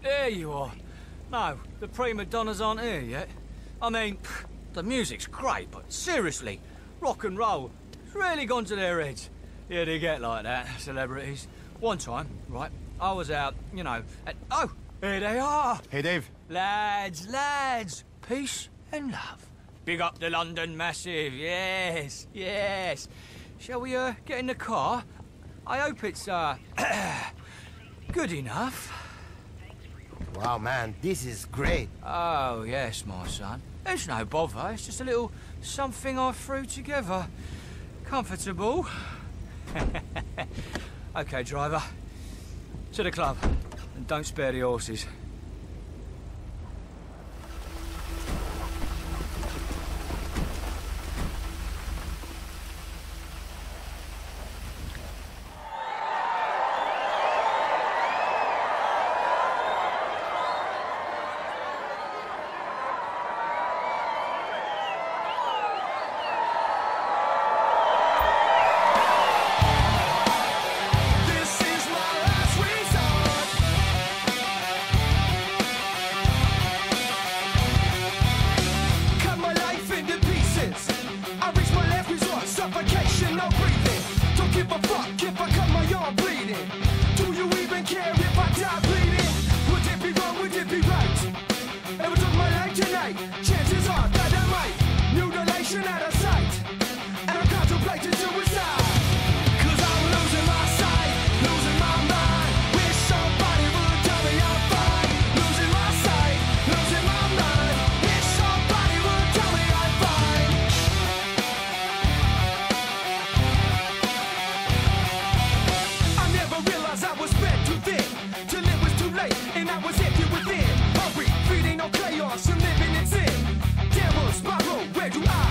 There you are. No, the prima donnas aren't here yet. I mean, the music's great, but seriously, rock and roll, it's really gone to their heads. Yeah, they get like that, celebrities. One time, right, I was out, you know, and... Oh, here they are! Hey, Dave. Lads, peace and love. Big up the London Massive, yes, yes. Shall we, get in the car? I hope it's, good enough. Wow, man, this is great. Oh, yes, my son. It's no bother, it's just a little something I threw together. Comfortable. OK, driver. To the club. And don't spare the horses. Where do I